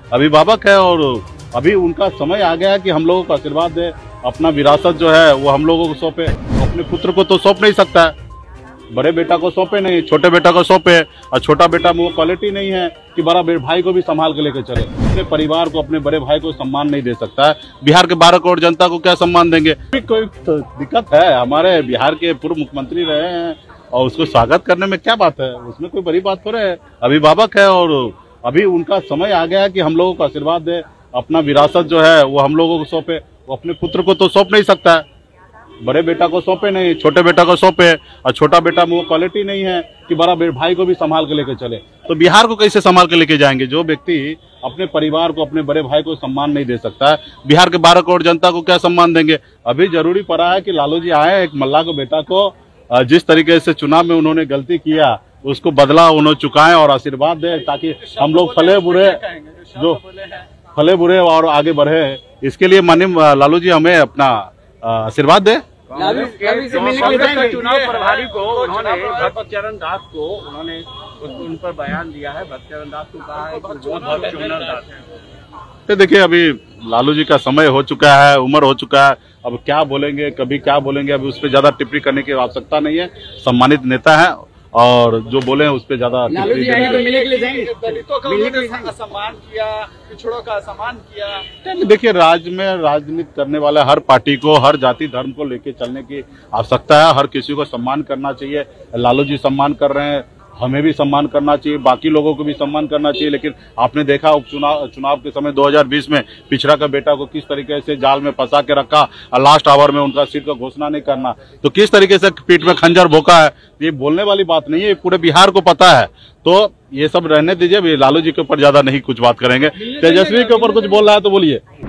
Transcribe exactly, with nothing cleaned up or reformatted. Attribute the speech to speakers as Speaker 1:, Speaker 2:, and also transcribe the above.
Speaker 1: अभिभावक है और अभी उनका समय आ गया है कि हम लोगों को आशीर्वाद दे, अपना विरासत जो है वो हम लोगों को सौंपे। अपने पुत्र को तो सौंप नहीं सकता है, बड़े बेटा को सौंपे नहीं, छोटे बेटा को सौंपे। और छोटा बेटा में वो क्वालिटी नहीं है कि बड़ा भाई को भी संभाल के लेकर चले। अपने परिवार को, अपने बड़े भाई को सम्मान नहीं दे सकता है। बिहार के बारह करोड़ जनता को क्या सम्मान देंगे? कोई तो दिक्कत है? हमारे बिहार के पूर्व मुख्यमंत्री रहे हैं और उसको स्वागत करने में क्या बात है? उसमें कोई बड़ी बात थोड़े है। अभिभावक है और अभी उनका समय आ गया है कि हम लोगों को आशीर्वाद दे, अपना विरासत जो है वो हम लोगों को सौंपे। वो अपने पुत्र को तो सौंप नहीं सकता है, बड़े बेटा को सौंपे नहीं, छोटे बेटा को सौंपे। और छोटा बेटा में वो क्वालिटी नहीं है कि बड़ा भाई को भी संभाल के लेकर चले। तो बिहार को कैसे संभाल के लेके जाएंगे? जो व्यक्ति अपने परिवार को, अपने बड़े भाई को सम्मान नहीं दे सकता है, बिहार के बारह करोड़ जनता को क्या सम्मान देंगे? अभी जरूरी पड़ा है कि लालू जी आए, एक मल्ला को बेटा को जिस तरीके से चुनाव में उन्होंने गलती किया उसको बदला उन्होंने चुकाएं और आशीर्वाद दे, ताकि हम लोग फले बुरे जो फले बुरे और आगे बढ़े। इसके लिए माननीय लालू जी हमें अपना आशीर्वाद दे।
Speaker 2: चुनाव प्रभारी को उन्होंने भक्त चरण दास को उन्होंने उन पर बयान दिया है। भक्त चरण दास को कहा है कि वो भक्त चरण दास है।
Speaker 1: देखिए, अभी लालू जी का समय हो चुका है, उम्र हो चुका है। अब क्या बोलेंगे, कभी क्या बोलेंगे, अभी उस पर ज्यादा टिप्पणी करने की आवश्यकता नहीं है। सम्मानित नेता है और जो बोले हैं उस पर ज्यादा
Speaker 2: टिप्पणी दलितों का उन्होंने सम्मान किया, पिछड़ों का सम्मान किया।
Speaker 1: देखिए, राज्य में राजनीति करने वाले हर पार्टी को, हर जाति धर्म को लेके चलने की आवश्यकता है। हर किसी को सम्मान करना चाहिए। लालू जी सम्मान कर रहे हैं, हमें भी सम्मान करना चाहिए, बाकी लोगों को भी सम्मान करना चाहिए। लेकिन आपने देखा उपचुनाव चुनाव के समय दो हज़ार बीस में पिछड़ा का बेटा को किस तरीके से जाल में फंसा के रखा और लास्ट आवर में उनका सीट का घोषणा नहीं करना, तो किस तरीके से पीठ में खंजर भोंका है। ये बोलने वाली बात नहीं है, पूरे बिहार को पता है। तो ये सब रहने दीजिए, लालू जी के ऊपर ज्यादा नहीं कुछ बात करेंगे। तेजस्वी के ऊपर कुछ बोल रहा है तो बोलिए।